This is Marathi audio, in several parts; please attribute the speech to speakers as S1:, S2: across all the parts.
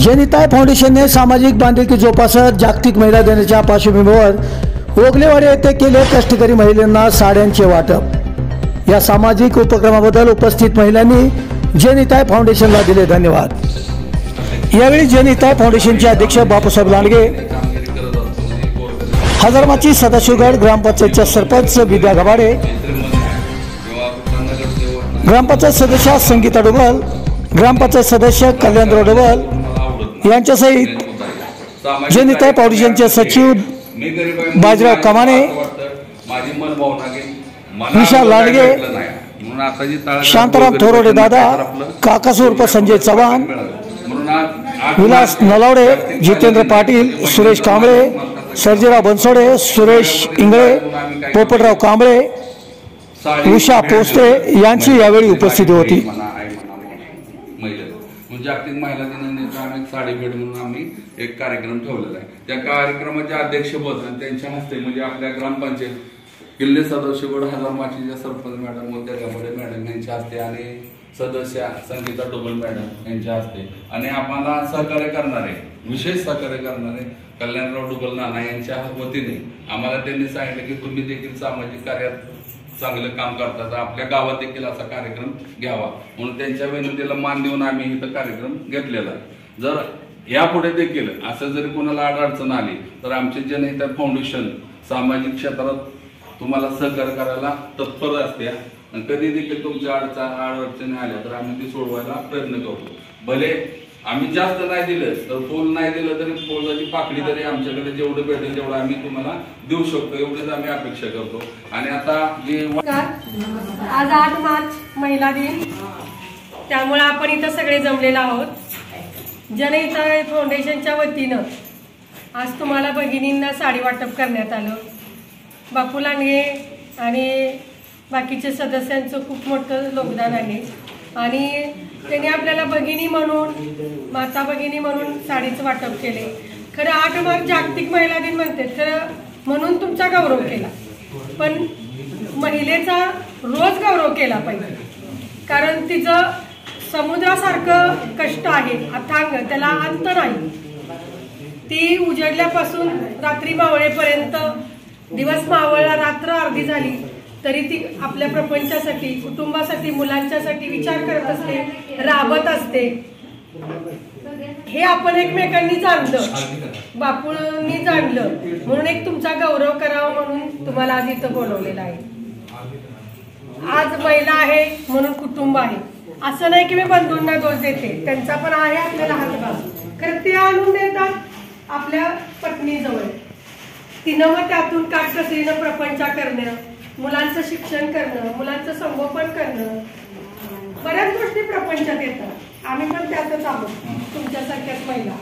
S1: जनिताय फाउंडेशनने सामाजिक बांधिलकी जोपासत जागतिक महिला दिनाच्या पार्श्वभूमीवर ओगलेवाडी येथे केले कष्टकरी महिलांना साड्यांचे वाटप। या सामाजिक उपक्रमाबद्दल उपस्थित महिलांनी जनिताय फाउंडेशनला दिले धन्यवाद। यावेळी जनिताय फाउंडेशनचे अध्यक्ष बापूसाहेब लांडगे, हजारमाची सदाशिवगड ग्रामपंचायतच्या सरपंच विद्या गवाडे, ग्रामपंचायत सदस्य संगीता डोबल, ग्रामपंचायत सदस्य कल्याणराव डोबल यांच्यासहित जनिताय फाउंडेशनचे सचिव बाजीराव कमाने, विशाल लांडगे, शांताराम थोरोडे दादा, काकास उर्फ संजय चव्हाण, विलास नलावडे, जितेंद्र पाटील, सुरेश कांबळे, सर्जेराव बनसोडे, सुरेश इंगळे, पोपटराव कांबळे, उषा पोस्ते यांची यावेळी उपस्थिती होती।
S2: जागतिक महिला दिनानिमित्त आम्ही साडी भेट म्हणून आम्ही एक कार्यक्रम ठेवलेला आहे। त्या कार्यक्रमाचे अध्यक्षपद आणि त्यांच्या हस्ते म्हणजे आपल्या ग्रामपंचायत किल्ले सदाशिवगड हजारमाचीच्या सरपंच मॅडम व त्याच्यामध्ये मॅडम यांच्या हस्ते आणि सदस्य संगीता डोबल मॅडम यांच्या हस्ते आणि आम्हाला सहकार्य करणारे विशेष सहकार्य करणारे कल्याणराव डोबल नाना यांच्या वतीने आम्हाला त्यांनी सांगितलं की तुम्ही देखील सामाजिक कार्यात चांगलं काम करतात, आपल्या गावात देखील असा कार्यक्रम घ्यावा म्हणून त्यांच्या विनंतीला मान देऊन आम्ही इथं कार्यक्रम घेतलेला आहे। जर यापुढे देखील असं जरी कोणाला अडचण आली तर आमचे जनिताय फाउंडेशन सामाजिक क्षेत्रात तुम्हाला सहकार्य करायला तत्पर असते आणि कधी देखील तुमच्या अडचणी आल्या तर आम्ही ती सोडवायला प्रयत्न करतो। भले आम्ही जास्त नाही दिलं तर फुल नाही दिलं तरी फुलाची पाकळी तरी आमच्याकडे जेवढं भेटेल तेवढं आम्ही तुम्हाला देऊ शकतो एवढीच आम्ही अपेक्षा करतो। आणि आता जे
S3: आज 8 मार्च महिला दिन, त्यामुळे आपण इथं सगळे जमलेलो आहोत। जनिताय फाउंडेशनच्या वतीनं आज तुम्हाला भगिनींना साडी वाटप करण्यात आलं। बापू लांडगे आणि बाकीचे सदस्यांचं खूप मोठं योगदान आहे आणि त्यांनी आपल्याला भगिनी म्हणून माता भगिनी म्हणून साडीचं वाटप केले। खरं 8 मार्च जागतिक महिला दिन म्हणते खरं म्हणून तुमचा गौरव केला, पण महिलेचा रोज गौरव केला पाहिजे कारण तिचं समुद्रासारखं कष्ट आहे अथांग, त्याला अंत नाही। ती उजडल्यापासून रात्री मावळेपर्यंत, दिवस मावळला रात्र अर्धी झाली तरी ती आपल्या प्रपंचासाठी, कुटुंबासाठी, मुलांच्यासाठी विचार करत असते, राबत असते। हे आपण एकमेकांनी जाणलं, बापूंनी जाणलं म्हणून एक तुमचा गौरव करावा म्हणून तुम्हाला आज इथं बोलवलेलं आहे। आज महिला आहे म्हणून कुटुंब आहे असं नाही की मी बंधूंना दोष देते, त्यांचा पण आहे आपल्याला हातभार, खरं ते आणून देतात आपल्या पत्नीजवळ। तिनं मग त्यातून काटकसरीनं प्रपंच करणं, मुलांचं शिक्षण करणं, मुलांचं संगोपन करणं, बऱ्याच गोष्टी प्रपंचात येतात। आम्ही पण त्यातच आहोत तुमच्यासारख्याच महिला।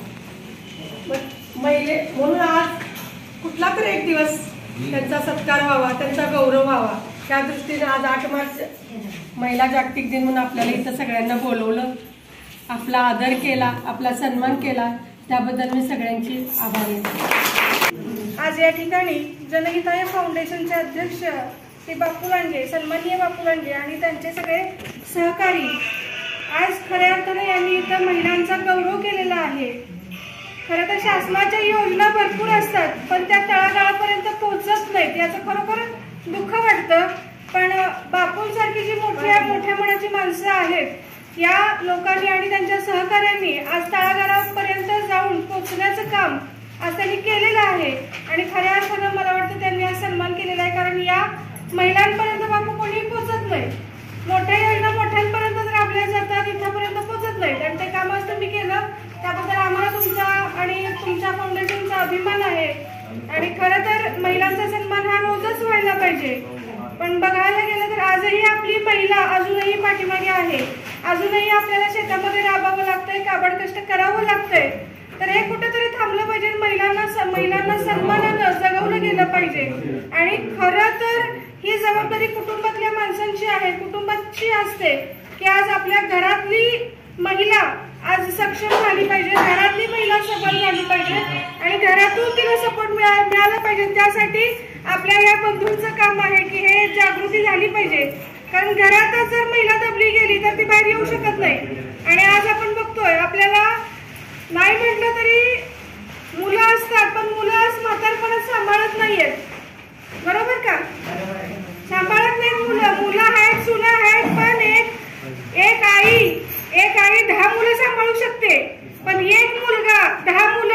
S3: म्हणून आज कुठला तर एक दिवस त्यांचा सत्कार व्हावा, त्यांचा गौरव व्हावा, त्या दृष्टीने आज 8 मार्च महिला जागतिक दिन म्हणून आपल्याला इथं सगळ्यांना बोलवलं, आपला आदर केला, आपला सन्मान केला, त्याबद्दल मी सगळ्यांची आभारी आहे।
S4: आज या ठिकाणी जनिताय फाउंडेशनचे अध्यक्ष श्री बापू लांडगे, सन्माननीय बापू लांडगे आणि त्यांचे सगळे सहकारी आज खऱ्या अर्थाने यांनी इथं महिलांचा गौरव केलेला आहे। खरं तर शासनाच्या योजना भरपूर असतात पण त्या तळागाळापर्यंत पोहोचत नाहीत, याचं खरोखर दुःख वाटतं। पण बापूंसारखी जी मोठ्या मनाची माणसं आहेत या लोकांनी आणि त्यांच्या सहकार्यांनी आज तळागाळापर्यंत जाऊन पोहोचण्याचं काम आज त्यांनी केलेलं आहे आणि खऱ्या अर्थानं मला वाटतं त्यांनी आज सन्मान केलेला आहे कारण या महिलांपर्यंत बापू कोणीही पोहोचत नाही। मोठ्या योजना मोठ्यांपर्यंत जर आपल्या जातात इथपर्यंत पोहोचत नाहीत आणि ते काम आज तुम्ही केलं त्याबद्दल आम्हाला तुमचा आणि तुमच्या फाउंडेशनचा अभिमान आहे। आणि खरं तर महिलांचा सन्मान हा रोजच व्हायला पाहिजे, पण बघायला गेलं तर आजही आपली महिला अजूनही पाठीमागे आहे, अजूनही आपल्याला शेतामध्ये राबावं लागतंय, काबड कष्ट करावं लागतंय। तर हे कुठेतरी थांबलं पाहिजे, महिलांना सन्मानानं जगवलं गेलं पाहिजे। आणि खरं तर ही जबाबदारी कुटुंबातल्या माणसांची आहे, कुटुंबाची असते की आज आपल्या घरातली महिला आज सक्षम झाली पाहिजे, घरातली महिला सबल झाली पाहिजे आणि घरातून तिला सपोर्ट मिळाला पाहिजे। त्यासाठी आपल्या या बंधूंचं काम आहे की हे जागृती झाली पाहिजे कारण घरातच जर महिला दबली गेली तर ती बाहेर येऊ शकत नाही। आणि आज आपण बघतोय आपल्याला नाही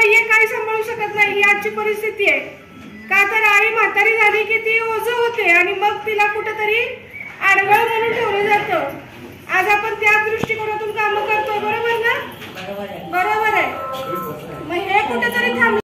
S4: बाई काय सांभाळू शकत नाही, ही आजची परिस्थिती आहे. का तर आई म्हातारी झाली की ती ओझं होते आणि मग तिला कुठेतरी आडवळ म्हणून ठेवलं जातं. आज आपण त्या दृष्टिकोनातून काम करतोय, बरोबर ना? बरोबर आहे. मग हे कुठेतरी थांबलं